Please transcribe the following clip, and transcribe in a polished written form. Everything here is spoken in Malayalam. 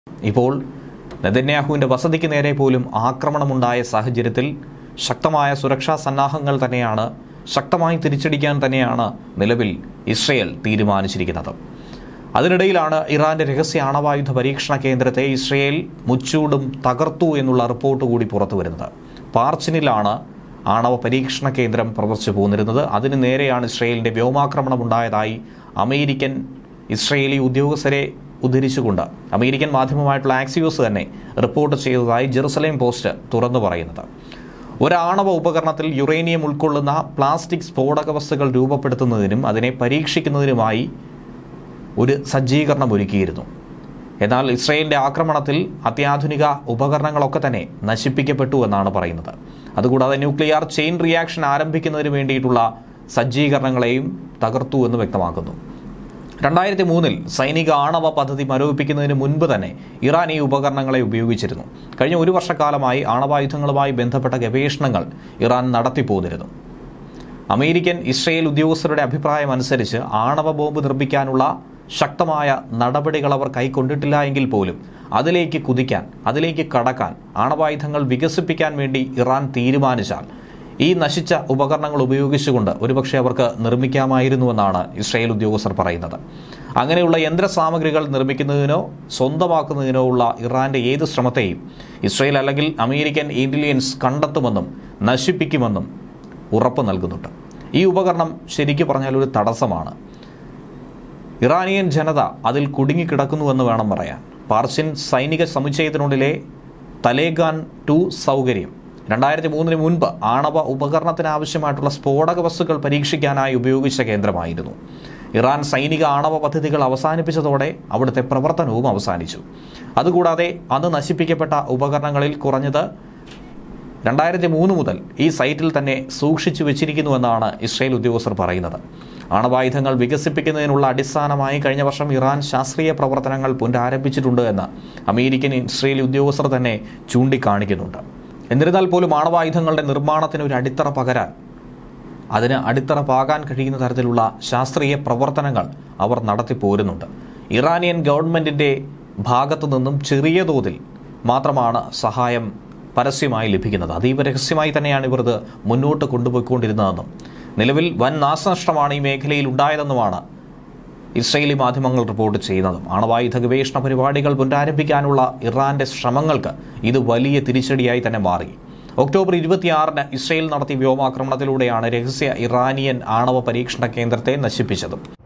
ഇപ്പോൾ നെതന്യാഹുവിൻ്റെ വസതിക്ക് നേരെ പോലും ആക്രമണമുണ്ടായ സാഹചര്യത്തിൽ ശക്തമായ സുരക്ഷാ സന്നാഹങ്ങൾ തന്നെയാണ്, ശക്തമായി തിരിച്ചടിക്കാൻ തന്നെയാണ് നിലവിൽ ഇസ്രയേൽ തീരുമാനിച്ചിരിക്കുന്നത്. അതിനിടയിലാണ് ഇറാന്റെ രഹസ്യ ആണവായുധ പരീക്ഷണ കേന്ദ്രത്തെ ഇസ്രയേൽ മുച്ചൂടും തകർത്തു എന്നുള്ള റിപ്പോർട്ട് കൂടി പുറത്തു വരുന്നത്. പാർച്ചിനിലാണ് ആണവ പരീക്ഷണ കേന്ദ്രം പ്രവർത്തിച്ചു പോന്നിരുന്നത്. അതിന് നേരെയാണ് ഇസ്രയേലിന്റെ വ്യോമാക്രമണം ഉണ്ടായതായി അമേരിക്കൻ ഇസ്രയേലി ഉദ്യോഗസ്ഥരെ ഉദ്ധരിച്ചുകൊണ്ട് അമേരിക്കൻ മാധ്യമമായിട്ടുള്ള ആക്സിയോസ് തന്നെ റിപ്പോർട്ട് ചെയ്തതായി ജെറുസലേം പോസ്റ്റ് തുറന്നു പറയുന്നത്. ഒരാണവ ഉപകരണത്തിൽ യുറേനിയം ഉൾക്കൊള്ളുന്ന പ്ലാസ്റ്റിക് സ്ഫോടക വസ്തുക്കൾ രൂപപ്പെടുത്തുന്നതിനും അതിനെ പരീക്ഷിക്കുന്നതിനുമായി ഒരു സജ്ജീകരണം ഒരുക്കിയിരുന്നു. എന്നാൽ ഇസ്രയേലിന്റെ ആക്രമണത്തിൽ അത്യാധുനിക ഉപകരണങ്ങളൊക്കെ തന്നെ നശിപ്പിക്കപ്പെട്ടു എന്നാണ് പറയുന്നത്. അതുകൂടാതെ ന്യൂക്ലിയർ ചെയിൻ റിയാക്ഷൻ ആരംഭിക്കുന്നതിന് വേണ്ടിയിട്ടുള്ള സജ്ജീകരണങ്ങളെയും തകർത്തു എന്ന് വ്യക്തമാക്കുന്നു. 2003 സൈനിക ആണവ പദ്ധതി മരവിപ്പിക്കുന്നതിന് മുൻപ് തന്നെ ഇറാൻ ഈ ഉപകരണങ്ങളെ ഉപയോഗിച്ചിരുന്നു. കഴിഞ്ഞ ഒരു വർഷക്കാലമായി ആണവായുധങ്ങളുമായി ബന്ധപ്പെട്ട ഗവേഷണങ്ങൾ ഇറാൻ നടത്തിപ്പോന്നിരുന്നു. അമേരിക്കൻ ഇസ്രയേൽ ഉദ്യോഗസ്ഥരുടെ അഭിപ്രായം അനുസരിച്ച് ആണവ ബോംബ് നിർമ്മിക്കാനുള്ള ശക്തമായ നടപടികൾ അവർ കൈക്കൊണ്ടിട്ടില്ല എങ്കിൽ പോലും അതിലേക്ക് കുതിക്കാൻ, അതിലേക്ക് കടക്കാൻ, ആണവായുധങ്ങൾ വികസിപ്പിക്കാൻ വേണ്ടി ഇറാൻ തീരുമാനിച്ചാൽ ഈ നശിച്ച ഉപകരണങ്ങൾ ഉപയോഗിച്ചുകൊണ്ട് ഒരുപക്ഷെ അവർക്ക് നിർമ്മിക്കാമായിരുന്നുവെന്നാണ് ഇസ്രയേൽ ഉദ്യോഗസ്ഥർ പറയുന്നത്. അങ്ങനെയുള്ള യന്ത്രസാമഗ്രികൾ നിർമ്മിക്കുന്നതിനോ സ്വന്തമാക്കുന്നതിനോ ഉള്ള ഇറാന്റെ ഏത് ശ്രമത്തെയും ഇസ്രയേൽ അല്ലെങ്കിൽ അമേരിക്കൻ ഇന്റലിജൻസ് കണ്ടെത്തുമെന്നും നശിപ്പിക്കുമെന്നും ഉറപ്പ് നൽകുന്നുണ്ട്. ഈ ഉപകരണം ശരിക്കു പറഞ്ഞാൽ ഒരു തടസ്സമാണ്. ഇറാനിയൻ ജനത അതിൽ കുടുങ്ങിക്കിടക്കുന്നുവെന്ന് വേണം പറയാൻ. പാർച്ചിൻ സൈനിക സമുച്ചയത്തിനുള്ളിലെ തലേഗാൻ 2 സൗകര്യം 2003 മുൻപ് ആണവ ഉപകരണത്തിനാവശ്യമായിട്ടുള്ള സ്ഫോടക വസ്തുക്കൾ പരീക്ഷിക്കാനായി ഉപയോഗിച്ച കേന്ദ്രമായിരുന്നു. ഇറാൻ സൈനിക ആണവ പദ്ധതികൾ അവസാനിപ്പിച്ചതോടെ അവിടുത്തെ പ്രവർത്തനവും അവസാനിച്ചു. അതുകൂടാതെ അന്ന് നശിപ്പിക്കപ്പെട്ട ഉപകരണങ്ങളിൽ കുറഞ്ഞത് 2003 മുതൽ ഈ സൈറ്റിൽ തന്നെ സൂക്ഷിച്ചു വെച്ചിരിക്കുന്നുവെന്നാണ് ഇസ്രയേൽ ഉദ്യോഗസ്ഥർ പറയുന്നത്. ആണവായുധങ്ങൾ വികസിപ്പിക്കുന്നതിനുള്ള അടിസ്ഥാനമായി കഴിഞ്ഞ വർഷം ഇറാൻ ശാസ്ത്രീയ പ്രവർത്തനങ്ങൾ പുനരാരംഭിച്ചിട്ടുണ്ട് എന്ന് അമേരിക്കൻ ഇസ്രയേലി ഉദ്യോഗസ്ഥർ തന്നെ ചൂണ്ടിക്കാണിക്കുന്നുണ്ട്. എന്നിരുന്നാൽ പോലും ആണവായുധങ്ങളുടെ നിർമ്മാണത്തിന് ഒരു അടിത്തറ പകരാൻ, അതിന് അടിത്തറ പാകാൻ കഴിയുന്ന തരത്തിലുള്ള ശാസ്ത്രീയ പ്രവർത്തനങ്ങൾ അവർ നടത്തിപ്പോരുന്നുണ്ട്. ഇറാനിയൻ ഗവൺമെന്റിന്റെ ഭാഗത്തു നിന്നും ചെറിയ തോതിൽ മാത്രമാണ് സഹായം പരസ്യമായി ലഭിക്കുന്നത്. അതീവ രഹസ്യമായി തന്നെയാണ് ഇവർ ഇത് മുന്നോട്ട് കൊണ്ടുപോയിക്കൊണ്ടിരുന്നതെന്നും നിലവിൽ വൻ നാശനഷ്ടമാണ് ഈ മേഖലയിൽ ഉണ്ടായതെന്നുമാണ് ഇസ്രയേലി മാധ്യമങ്ങൾ റിപ്പോർട്ട് ചെയ്യുന്നതും. ആണവായുധ ഗവേഷണ പരിപാടികൾ പുനരാരംഭിക്കാനുള്ള ഇറാന്റെ ശ്രമങ്ങൾക്ക് ഇത് വലിയ തിരിച്ചടിയായി തന്നെ മാറി. ഒക്ടോബർ 26 ഇസ്രയേൽ നടത്തിയ വ്യോമാക്രമണത്തിലൂടെയാണ് രഹസ്യ ഇറാനിയൻ ആണവ പരീക്ഷണ കേന്ദ്രത്തെ നശിപ്പിച്ചത്.